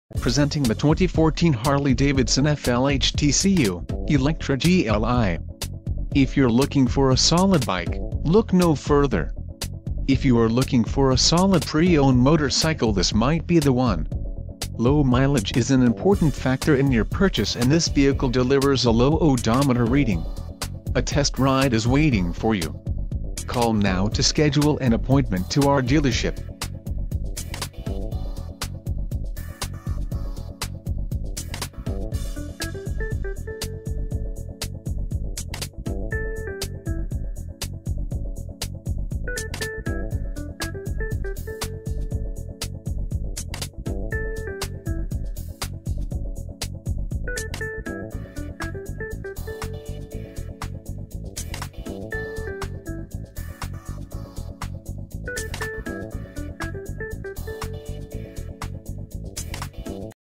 Presenting the 2014 Harley-Davidson FLHTCU, ELECTRA GLI. If you're looking for a solid bike, look no further. If you are looking for a solid pre-owned motorcycle, this might be the one. Low mileage is an important factor in your purchase, and this vehicle delivers a low odometer reading. A test ride is waiting for you. Call now to schedule an appointment to our dealership.